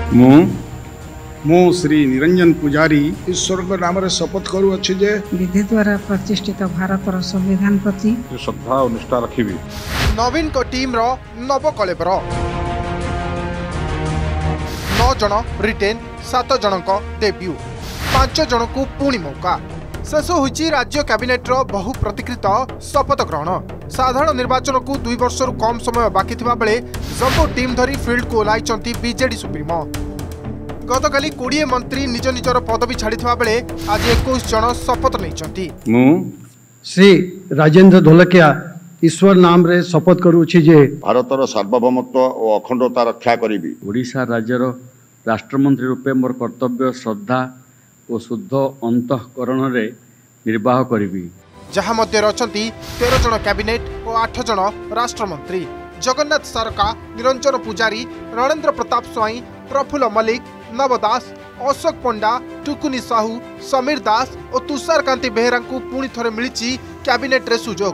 मु मु श्री निरंजन पुजारी ईश्वर नाम शपथ करुच्ची जे विधि द्वारा प्रतिष्ठित भारतर संविधान प्रति श्रद्धा और निष्ठा रखी। नवीन को टीम रो नव कलेबर 9 जन रिटेन 7 जन डेब्यू 5 जन को पुणी मौका शेष होइछि राज्य कैबिनेट रो बहु प्रतिकृत शपथ ग्रहण। साधारण निर्वाचन को 2 वर्ष कम समय बाकी थिबा बेले जम्बो टीम धरी फील्ड को ओह्लाइछंती बीजेडी सुप्रीमो। गतकाली 20 मंत्री निज निजर पदवी छाड़िथिबा बेले आज 21 जन शपथ लेइछंती। मु श्री राजेंद्र ढोलकिया ईश्वर नाम रे शपथ करूछि जे भारतर सार्वभौमत्व और अखंडता रक्षा करी ओडिशा राज्यर राष्ट्रमंत्री रूपे मोर कर्तव्य श्रद्धा और शुद्ध अंतःकरण रे निर्वाह करी। जहाँ मध्य अछंती 13 जन कैबिनेट और 8 जन राष्ट्रमंत्री जगन्नाथ सारका, निरंजन पुजारी, रणेन्द्र प्रताप स्वाई, प्रफुल्ल मल्लिक, नव दास, अशोक पंडा, टुकुनी साहू, समीर दास और तुषार कांति बेहेरा को पुणी थरे मिली कैबिनेट रे सुजोग।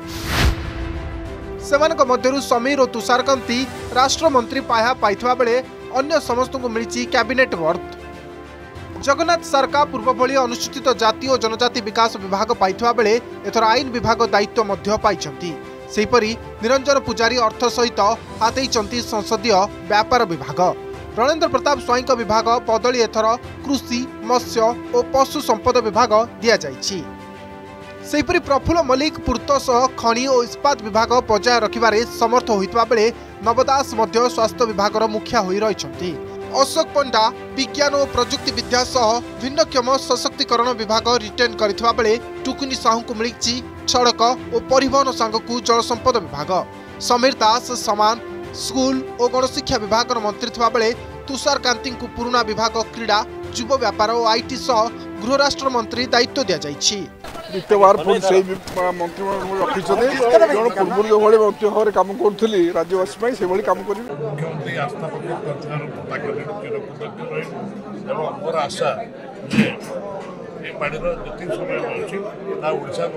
सेमानक मध्यरु समीर और तुषार कांति राष्ट्रमंत्री पाया पाइथवा बेले अन्य समस्त को मिली कैबिनेट वर्थ। जगन्नाथ सारका पूर्व भली अनुसूचित जाति और जनजाति विकास विभाग पाइथवा बेले एथर आईन विभाग दायित्व मध्य पाइछंती। सेहीपरि निरंजन पुजारी अर्थ सहित हाथेइछंती संसदीय व्यापार विभाग। रणेन्द्र प्रताप स्वाई विभाग बदली एथर कृषि, मत्स्य और पशु संपद विभाग दिया जाइछि। सेहीपरि प्रफुल्ल मल्लिक पूर्त सह खनि और इस्पात विभाग बजाय रखिबारे समर्थ होइतबा बेले नवदास मध्य स्वास्थ्य विभाग मुखिया होई रहिछंती। अशोक पंडा विज्ञान और प्रजुक्ति विद्या सह भिन्नक्षम सशक्तिकरण विभाग रिटेन करथिबा बेले टुकुनी साहू को मिलिछि सड़क और परिवहन सांगकु जल संपद विभाग। समीर दास समान स्कूल और गणशिक्षा विभाग मंत्री थिबा बेले तुषार कांति को पुराना विभाग क्रीड़ा, युव व्यापार और आईटी सह गृह राष्ट्र मंत्री दायित्व दिया जाइछि। द्वितीय बार पुणी से मंत्री रखी पूर्व जो भाई मंत्री भाव कम करी राज्यवासी से भाई कम कर मुख्यमंत्री आस्था मोर आशा पार्टी जी समय अच्छी ओडिशा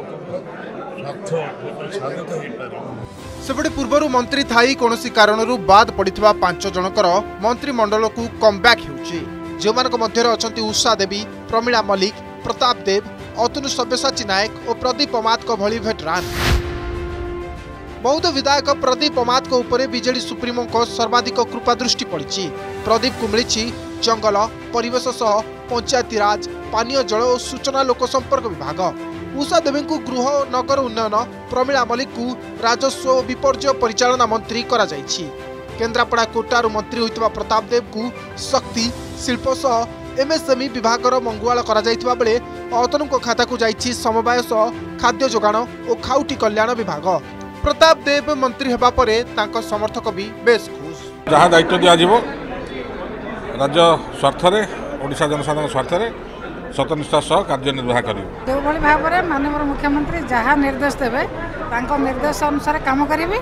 स्वार्थ सेपटे पूर्वर मंत्री थाई कौनसी कारणरू बाद पड़िथिबा 5 जनकर मंत्रिमंडल को कमबैक होउछि। जेमानक मध्य अछंती उषा देवी, प्रमीला मल्लिक, प्रताप देव, अतुल सब्यसाची नायक और प्रदीप अमात भली भेटरान। बौद्ध विधायक प्रदीप अमात उपरे बीजेडी सुप्रीमो को सर्वाधिक कृपा दृष्टि पड़ी। प्रदीप को मिली जंगल, परिवेश सह पंचायती राज, पानीय जल और सूचना लोक संपर्क विभाग। उषा देवी को गृह और नगर उन्नयन, प्रमीला मल्लिक को राजस्व और विपर्यय परिचालना मंत्री करा जाइछि। केन्द्रापड़ा कोटारू मंत्री होइतबा प्रताप देव को शक्ति, शिल्प सह एमएसएमई विभाग मंगुआल करा जाइतबा बेले अतनु को खाता को जाइछि समवाय सह खाद्य जोगाण और खाउटी कल्याण विभाग। प्रताप देव मंत्री हेबा परे तांको समर्थक भी बेस खुश। जहाँ दायित्व दिज्व राज्य स्वार्थ ओडिशा जनसाधारण स्वार्थ सतनिष्ठा सह कार्यनिर्वाह कर जो भाव में माननीय मुख्यमंत्री जहाँ निर्देश देवे निर्देश अनुसार काम करेंगे।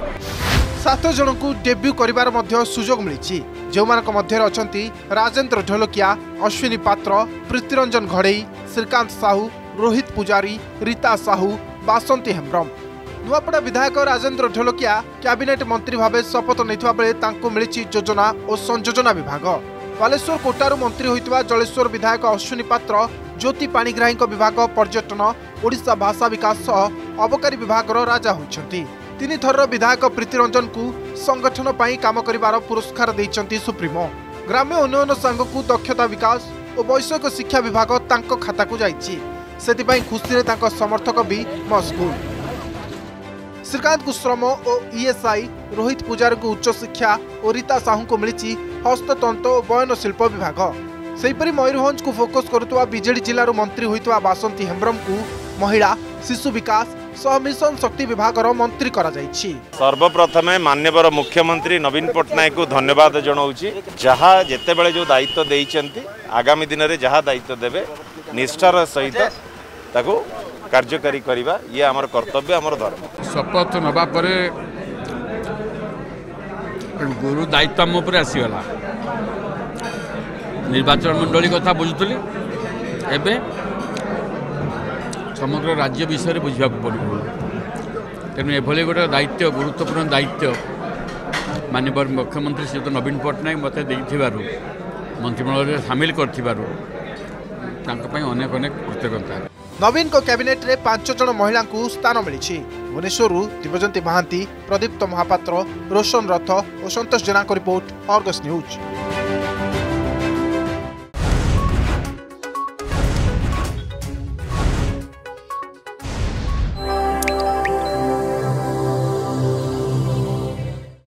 7 जन को डेब्यू करिवार मध्य सुजोग मिली। जो मानक मध्य अछंती राजेंद्र ढोलकिया, अश्विनी पात्र, प्रीतिरंजन घड़ई, श्रीकांत साहू, रोहित पुजारी, रीता साहू, बासंती हेम्ब्रम। नुआपड़ा विधायक राजेंद्र ढोलकिया कैबिनेट मंत्री भाव शपथ नहीं बेले मिली योजना और संयोजना विभाग। बालेश्वर कोटारू मंत्री होइतबा जलेश्वर विधायक अश्विनी पात्र ज्योति पाणिग्राही विभाग पर्यटन, ओडिशा भाषा विकास सह अबकारी विभाग राजा होइछंती। 3 थर विधायक प्रीतिरंजन को संगठन पर काम करिवार पुरस्कार देइछंती सुप्रीमो। ग्राम्य उन्नयन सांग को दक्षता विकास और वैषयिक शिक्षा विभाग तांको खाता को जाइछि। सेतिपई खुशी रे तांको समर्थक भी मशगुल। श्रीकांत को श्रम और ईएसआई, रोहित पुजारी को उच्च शिक्षा और रीता साहू को मिली हस्ततंत्र और बयन शिल्प विभाग। सेहीपरि मयूरभंज को फोकस करुवा बीजेडी जिलार मंत्री होइतबा बासंती हेम्ब्रम को महिला, शिशु विकास सह मिशन शक्ति विभाग मंत्री करा जाइछि। सर्वप्रथम माननीय मुख्यमंत्री नवीन पट्टनायक को धन्यवाद जनाऊँगी। जहाँ जितेबले जो दायित्व देइछंती आगामी दिन में जहाँ दायित्व देवे निष्ठार सहित ताको कार्यकारी करिबा ये आमर कर्तव्य, आमर धर्म। शपथ नबा परे गुरु दायित्व आम उपर आसीगला। निर्वाचन मंडली कथा बुझुली, एबे समग्र राज्य विषय बुझा पड़ो। तेणु एभली गोटे दायित्व, गुरुत्वपूर्ण दायित्व माननीय मुख्यमंत्री श्री नवीन पट्टनायक मत मंत्रिमंडल सामिल कर अनेक अनेक कृतज्ञता। नवीन को कैबिनेट रे 5 जन महिला को स्थान मिली। भुवनेश्वर दिव्यज्योति महांती, प्रदीप्त महापात्र, रोशन रथ और संतोष जेना को रिपोर्ट, अर्गस न्यूज।